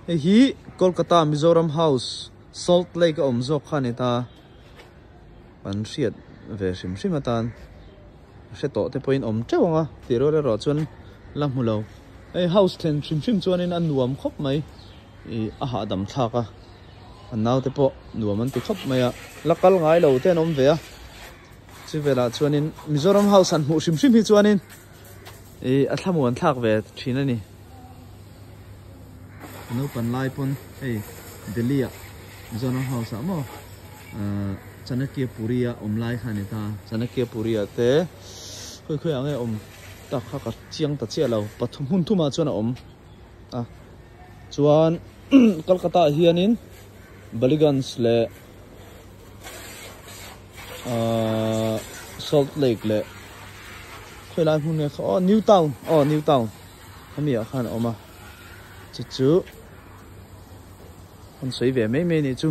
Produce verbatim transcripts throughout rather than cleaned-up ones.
hi Kolkata Mizoram House Salt Lake om zok khanita pan riat ve sim simatan se to te point om chewanga tiro le ro chun lam mulo ei house ten sim sim chuan in an nuam khop mai i a ha dam thaka an naw te po nuam an ti khop mai a lakal ngai lo ten om ve a chi vela chuan in Mizoram House an mu sim sim hi chuan in e a thlamu an thak ve thina ni no pan lai pon ei Delhi a Mizoram House a mo Chanakya Puria om lai khanita Chanakya Puria te khoi khoi ange om ta kha ka chiang ta che lo pathum hun thuma chuan om a chuan Kolkata hianin Baligans le uh, Salt Lake le khoi lai hun ne oh New Town oh New Town ami a khan oma chu chu an sei ve mai mai ni chu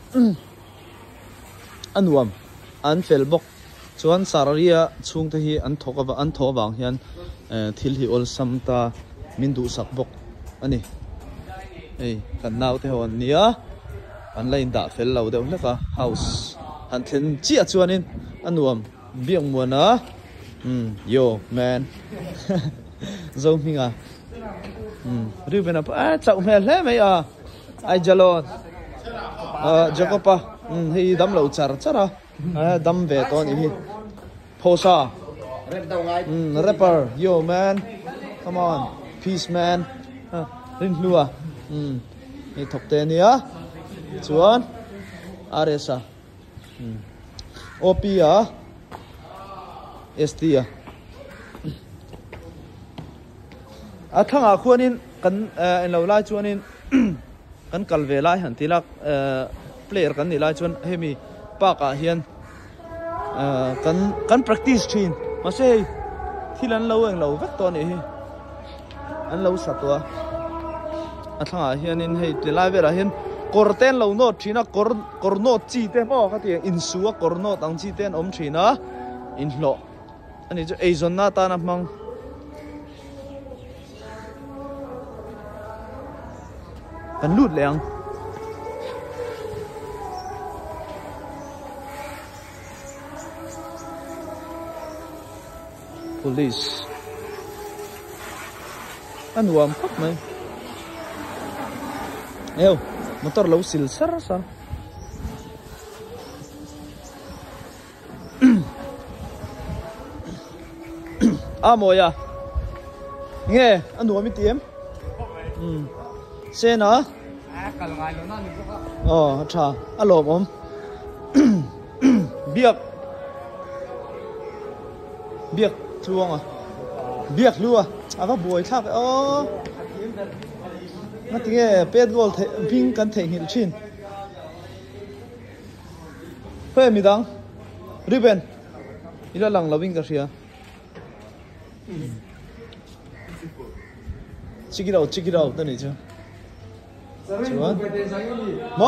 anuam an fel bok chuan sararia chung te hi an thoka an tho bang hian thil hi ol samta min du sak bok ani ei kan naw te hon nia an lain da fel lo deuh leka house han thlen chi a chuanin anuam biang muana um yo man zo minga um ri bena pa chau me hle mai a ai jalon a jacopa um hi dam lo char chara a dam ve to ni hi phosa um rapper yo man come on peace man rin lua um ni thok te ni a chuan aresa um op a st a a thanga khuanin kan en lo lai chuanin kan kalve lai han tilak player kan ni lai chuan hemi paka hian kan kan practice thin ma se thilan lo eng lo vek to ni hi an lo satwa a thanga hianin hei tilai vera hian korten lo no thina kor korno chi te mo kha ti in suwa korno tang chi ten om thina in hlo ani chu eizon na ta na mang kan lut leng police anuam khop mai eo motor lo sil sar sar amoya nge anuam itiem um se na oh acha alom om biak biak chuang à biak lua à có buổi thác ô nó tiếng pet gol ping kan thei hil chin phê mi dang riben ila lang loving ka ria check it out check it out ta ni chu chuan mo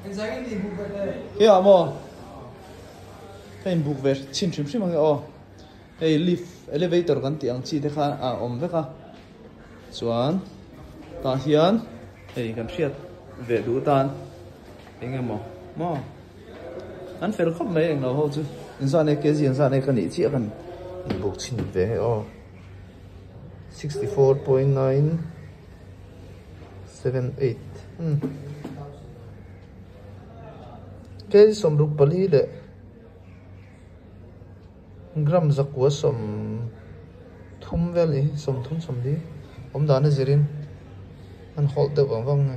kia mo kain book ver chin chim chim ang o hey lift elevator kan tiang chi te kha a om veka chuan ta hian hey kan riat ve du tan enge mo mo an fel khop mai eng lo ho chu insan ne ke ji insan ne kan ni chi kan in book chin ve o sixty-four point nine seven eight hmm ke som ruk pali de gram zakwa som thum veli som thum som di om dana zirin an hold de wang wang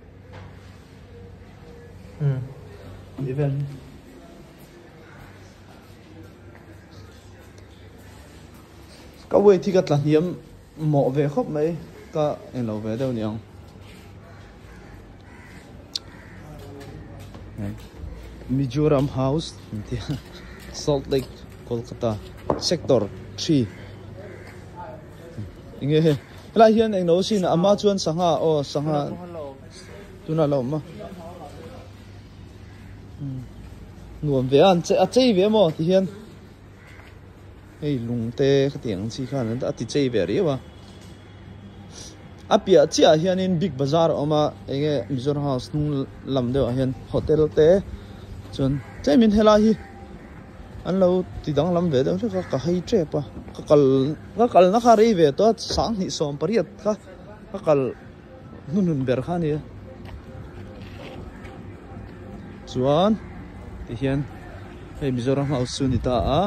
hmm even ka we thi ka tla hiam mo ve khop mai ka en lo ve deu niang Mizoram House Salt Lake Kolkata sector three inge he la hian eng no sin ama chuan sanga o sanga tuna lo ma nuam ve an che a chei ve mo ti hian ei lungte khatiang chi khan a ti chei ve ri wa apia chia hianin big bazaar oma enge Mizoram House nung lam deuh hian hotel te chun chemin hela hi an lo ti dang lam ve deuh ka ka hei tre pa ka kal ka kal na kha rei ve to sang ni som pariat ka ka kal nun nun ber kha ni chuan ti hian hei Mizoram House chu ni ta a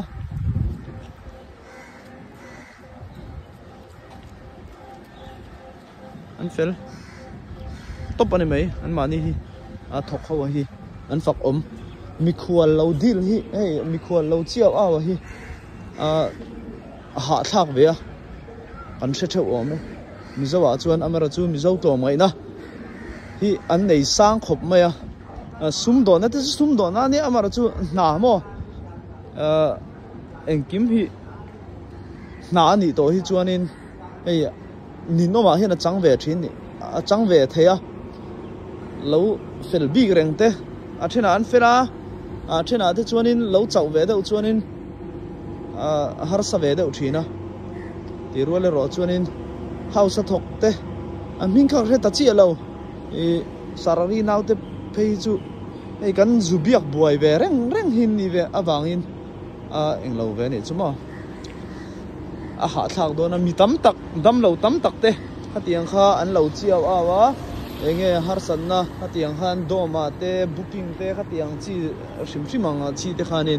an fel top ani mai an mani hi a thok khaw hi an fak om mi khual lo dil hi hey mi khual lo chiaw aw hi a ha thak ve a an se theu om mi zawa chuan amara chu mi zo to mai na hi an nei sang khop mai a sum do na te sum do na ni amara chu na mo a engkim hi na ni to hi chuanin hey nhìn nó mà hiện là trắng về trên à trắng về thế à lâu phải bị rèn thế à trên anh phải à à trên anh thì cho nên lâu chậu về đâu cho nên à har sa về đâu trên à thì rồi là rồi cho nên hao sa thọc thế anh mình không thể tách chia lâu thì sarari nào thế phải chú cái cần dù biết buổi về rèn rèn hin đi về à vàng hin à anh lâu về này chứ mà à hạ thạc đó là mi tắm tắc đâm lâu tắm tắc thế hát tiếng kha anh lâu chiều à vả nghe har san na hát tiếng khan đô mà thế booking thế hát tiếng chi sim sim mang chi thế khanin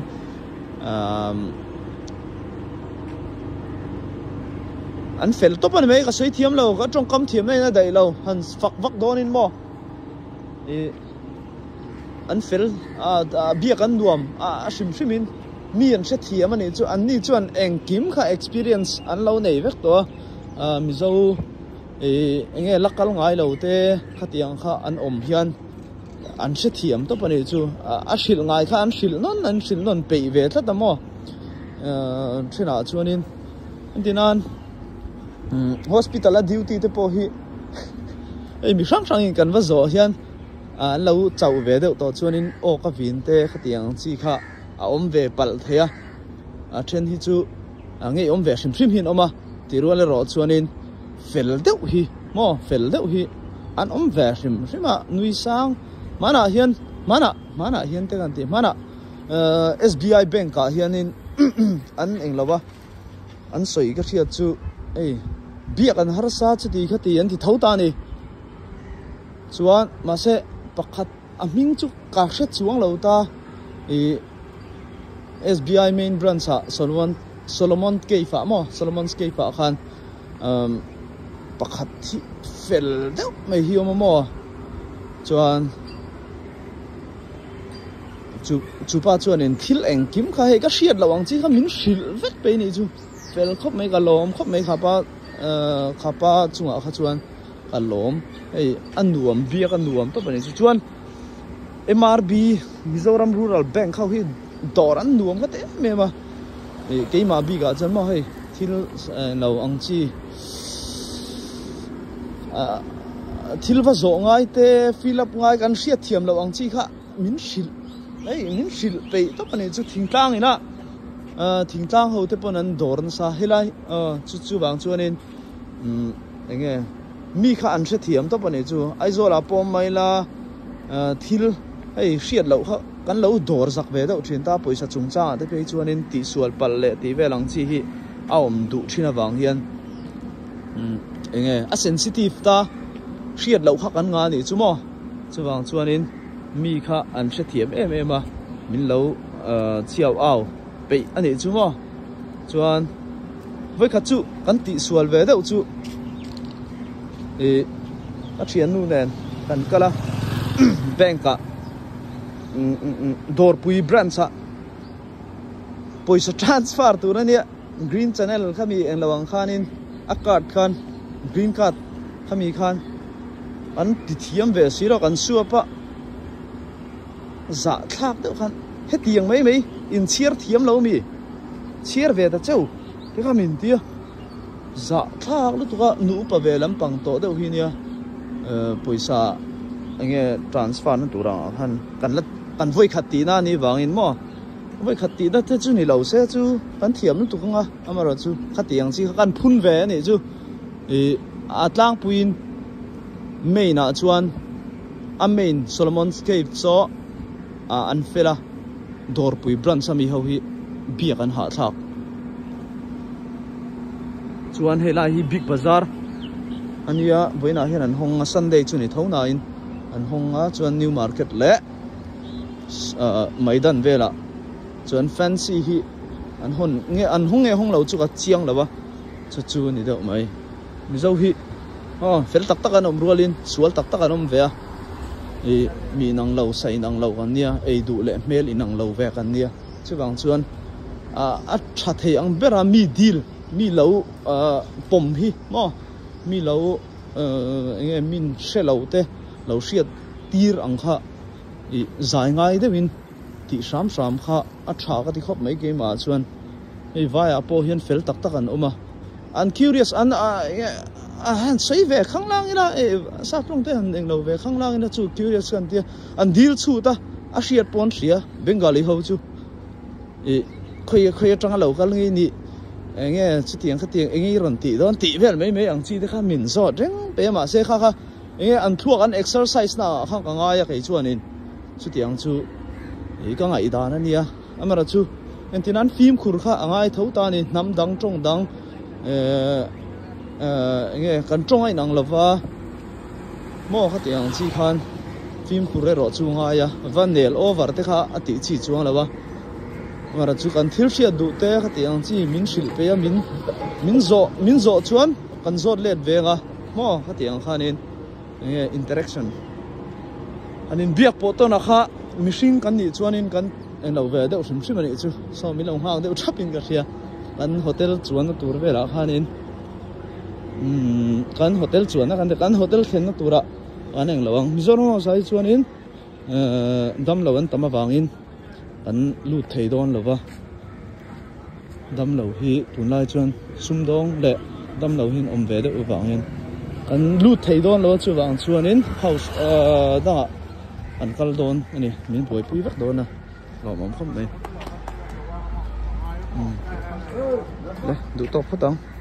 anh phải top anh mấy cái suy thiêm lâu cái trong cam thiêm này là đầy lâu hắn phật vắc đó nên mo anh phải à bia anh nuông à sim sim in miền sẽ thiêm anh chú anh đi chú anh anh kiếm khá experience anh lâu này vết đó mi dâu nghe lắc cal ngay lâu thế khát tiếng khá anh ôm hiền anh sẽ thiêm tốt anh chú anh xịt ngay khá anh xịt non anh xịt non bị về thật lắm mo thế nào chú anh anh tin anh hospital là duty thế po hi mi sang sang cần vắt gió hiền anh lâu chậu về đâu đó chú anh ô cái vin thế khát tiếng chi khá à ôm về bal thế à à trên hi chú à nghe ôm về sim sim hin ôm à thì rồi là rõ cho nên fel đậu hi mo fel đậu hi anh ôm về sim sim mà nuôi sang mà na hiền mà na mà na hiền thế kan ti mà na S B I bank cả hiền nên anh anh lâu ba anh soi cái chuyện chú ấy biết anh har sa chú đi cái tiền thì thấu ta này chuan mà sẽ bắt khát à mình chú cả sẽ chuang lâu ta S B I main branch ha Solomon Solomon Keifa mo Solomon Keifa khan um pakhat thi fel deuh mai hi om mo chuan chu chu pa chuan in thil eng kim kha he ka hriat lawang chi kha min hril vet pe ni chu fel khop mai ka lom khop mai kha pa kha pa chunga kha chuan ka lom ei anuam bia ka nuam to pani chu chuan M R B Mizoram Rural Bank kha hi dor an nuam ka te me ma cái mà bị cả chân mà hay thì lâu ăn chi thì là vợ ngay te Philip ngayกันเสียเทียมlâu ăn chi khá mình xịt ấy mình xịt vậy tất cả này chú thỉnh tang này na thỉnh tang hậu thế bọn anh đổ ra sa hay là chú chú bằng chú nên anh nghe mi khá ăn xiết thiểm tất cả này chú ai rồi là bom mai là thì ấy xiết lâu kháกันlâu đổ giặc về đâu chuyện ta bồi sát chúng ta thế bây giờ nên tỷ số bật lệ tỷ về lăng chi hi ảo đủ chuyện là vàng hiền anh nghe a sensitive ta xiết lâu khác ăn ngon thì chú mò chú vàng chú nên mi khá ăn sẽ thiểm em em mà mình lâu chiều ảo bị anh ấy chú mò chú ăn với các chúกันtỷ số về đâu chú thì các chuyện nu nèกันcái là bank cả door pui branch ha poisa transfer tu na nia green channel khami eng lawang khanin akart khan green card khami khan an ti thiam ve siro kan suapa za thak de khan he tiang mai mai in chiar thiam lo mi chiar ve ta cheu ke khamin tia za thak lu tu ka nu pa ve lam pang to de hi nia poisa ange transfer na tu ra khan kan lat kan voi khati na ni wangin mo voi khati da te chu ni lo se chu kan thiam nu tu nga amaro chu khati ang chi kan phun ve ni chu e atlang puin main na chuan a main Solomon's Cave so a an fela dor pui brand sami ho hi biak an ha thak chuan helai hi big bazaar ania boina hian an hong Sunday chuni thona in an honga chuan new market le maidan vela chuan fancy hi an hon nge an hong nge hong lo chu ka chiang lawa chu chu ni deuh mai mi zo hi oh fel tak tak an om rualin sual tak tak an om ve a e mi nang lo sai nang lo kan nia ei du le mel inang lo ve kan nia chuwang chuan a a tha thei ang bera mi deal mi lo pom hi mo mi lo nge min shelo te lo shiat tir ang kha i zai ngai de win ti sam sam kha a tha ka ti khop mai ke ma chuan ei vai a po hian fel tak tak an oma an curious an a han sei ve khang lang ina e sa plong te han eng lo ve khang lang ina chu curious kan tia an deal chu ta a shiat pon ria bengali ho chu e khoi khoi tang lo kal ngi ni nge chu tiang kha tiang ngi ron ti don ti vel mai mai ang chi de kha min zo reng pe ma se kha kha nge an thuak an exercise na khang ka nga ya kai chuan in chu tiang chu e ka ngai da na nia amara chu entinan film khur kha angai tho ta ni nam dang tong dang e nge kan tong ai nang lova mo kha tiang chi khan film khur re ro chu nga ya vanel over te kha ati chi chuang lova mara chu kan thil sia du te kha tiang chi min shil pe min min zo min zo chuan kan zot let venga mo kha tiang khanin nge interaction anin biak po to na kha machine kan ni chuanin kan eno ve de sim sim ani chu so mi lo hang de thapin ka sia kan hotel chuan tur vela khanin um kan hotel chuan kan kan hotel khen na tura an eng lawang mizoram sai chuanin dam lawan tama wangin kan lu thei don lova dam lo hi tunlai chuan sumdong le dam lo hin om ve de wangin kan lu thei don lo chu wang chuanin house da an kal don ani min boi pui vak don na lo mom khom mai le du top phatang